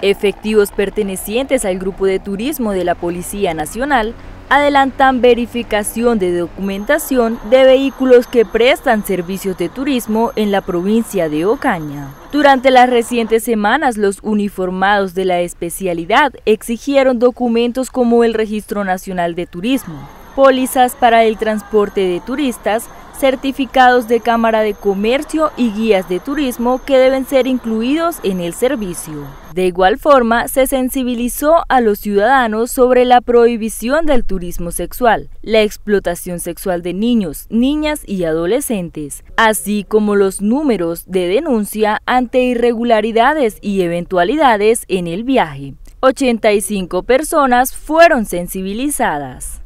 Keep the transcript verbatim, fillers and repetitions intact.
Efectivos pertenecientes al Grupo de Turismo de la Policía Nacional adelantan verificación de documentación de vehículos que prestan servicios de turismo en la provincia de Ocaña. Durante las recientes semanas, los uniformados de la especialidad exigieron documentos como el Registro Nacional de Turismo, pólizas para el transporte de turistas, certificados de Cámara de Comercio y guías de turismo que deben ser incluidos en el servicio. De igual forma, se sensibilizó a los ciudadanos sobre la prohibición del turismo sexual, la explotación sexual de niños, niñas y adolescentes, así como los números de denuncia ante irregularidades y eventualidades en el viaje. ochenta y cinco personas fueron sensibilizadas.